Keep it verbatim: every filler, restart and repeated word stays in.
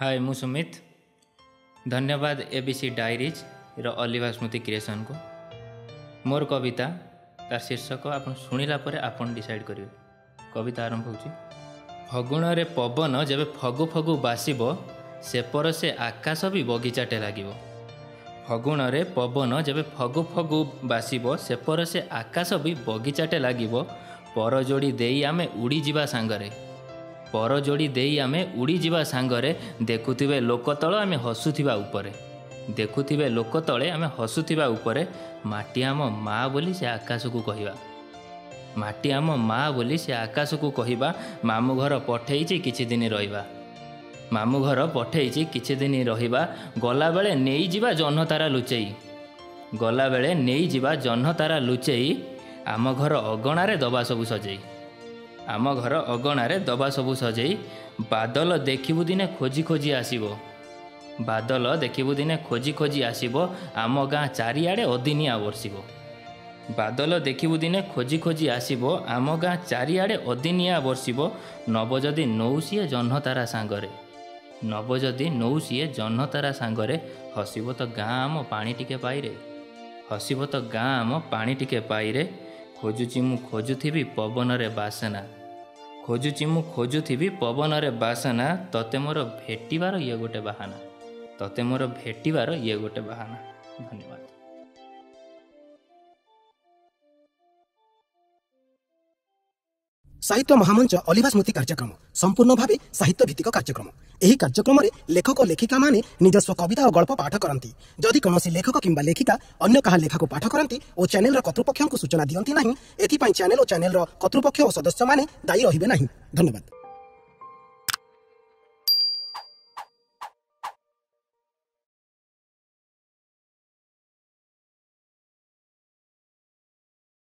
हाय मु सुमित। धन्यवाद ABC diaries रो अलिभा स्मृति क्रिएशन को। मोर कविता तार शीर्षक आप शुणिला परे आपन डिसाइड करिवे। कविता आरंभ होची। फगुण रे पवन जेबे फगु फगु बासिबो से पर से आकाश भी बगीचाटे लागिबो। फगुण रे पवन जेबे फगु फगु बासिबो से पर से आकाश भी बगीचाटे लागिबो। पर जोड़ी देई आमे उड़ी जिबा सांगरे पर जोड़ी देई आमे उड़ी जिबा सांगरे देखुथिबे लोक तळ आमे हसुथिबा उपरे देखुथिबे लोक तळे आमे हसुथिबा उपरे माटी आम माँ बोली से आकाश को कहिबा माटी आम माँ बोली से आकाश को कहिबा मामू घर पठेइछि किछि दिन रहिबा मामू घर पठेइछि किछि दिन रहिबा गला बेले नेई जिबा जह्न तारा लुचेई गला बेले नेई जिबा जह्न तारा लुचेई आम घर अगणारे दबा सबु सजेई आम घर अगणारे दबा सबु सजेई बादल देखिबु दिने खोजी खोजी आसीबो बादल देखिबु दिने खोजी खोजी आसीबो आम गाँ चारिआडे अदिनिया वर्षिबो बादल देखिबु दिने खोजी खोजी आसीबो आम गाँ चारिआडे अदिनिया वर्षिबो नवजदी नौसीए जह्न तारा सांगरे नवजदी नौसीए जह्न तारा सांगरे हसिबो तो गाँ आम पानी टिके पाइरे हसिबो तो गाँ आम पानी टिके पाइरे खोजुची मु खोजुथिबी पवन रे बासना खोजुची मु खोजुथिबी पवन रे बासना तते मोर भेटिबार ये गोटे बाहाना तते मोर भेटिबार ये गोटे बाहाना। धन्यवाद। साहित्य महामंच अलिभा स्मृति कार्यक्रम संपूर्ण भाव साहित्य भित्तिक कार्यक्रम। एही कार्यक्रम रे लेखक और लेखिका माने निजस्व कविता और गल्प पाठ करती। जदि कौनसी लेखक किंबा लेखिका अन्य कहा लेखा को पाठ करती और चैनल कर्तृपक्ष को सूचना दियंती नहीं एथि पई चैनल और चैनल कर्तृपक्ष और सदस्य माने दायी रहिबे नहीं। धन्यवाद।